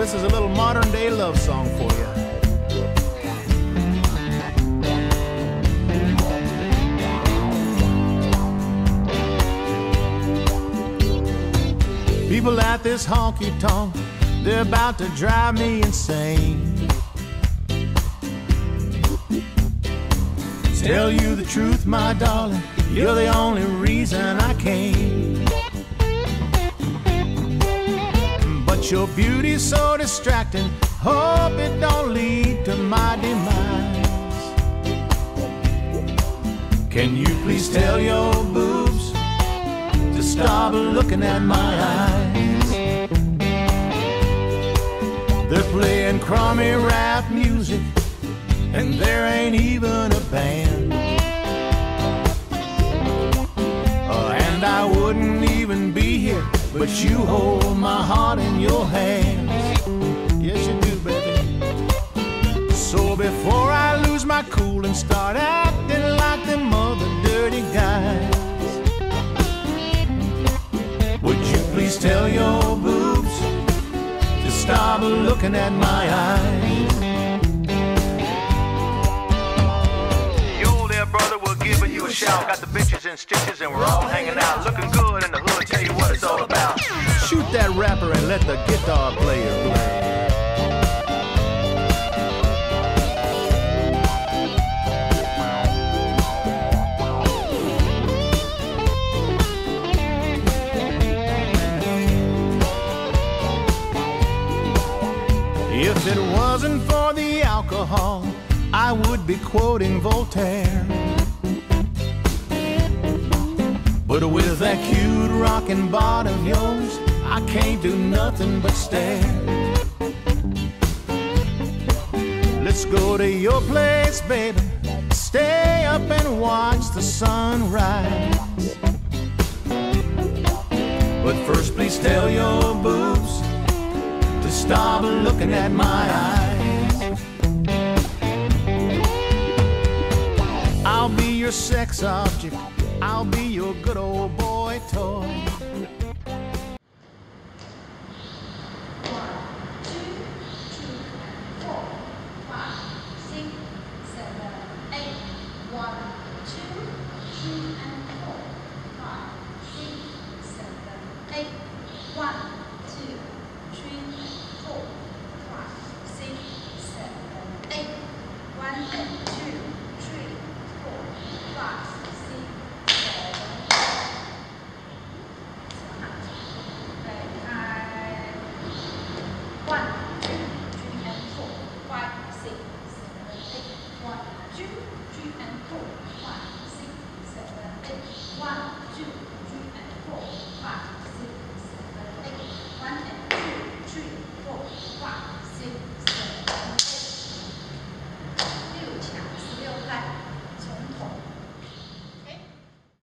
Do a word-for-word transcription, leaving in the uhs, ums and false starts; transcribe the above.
this is a little modern day love song for you. People at this honky-tonk, they're about to drive me insane. Tell you the truth, my darling, you're the only reason I came. But your beauty's so distracting, hope it don't lead to my demise. Can you please tell your boobs to stop looking at my eyes? They're playing crummy rap music, and there ain't even a band. Uh, and I wouldn't even be here, but you hold my heart in your hands. Yes, you do, baby. So before I lose my cool and start acting like them other dirty guys, would you please tell your boobs to stop looking at my eyes? Brother, we're giving you a shout. Got the bitches in stitches and we're all hanging out, looking good in the hood. Tell you what it's all about. Shoot that rapper and let the guitar player play. If it wasn't for the alcohol, I would be quoting Voltaire. But with that cute rockin' body of yours, I can't do nothing but stare. Let's go to your place, baby. Stay up and watch the sunrise. But first, please tell your boobs to stop looking at my eyes. I'll be your sex object, I'll be your good old boy toy. One, two, three, and four, five.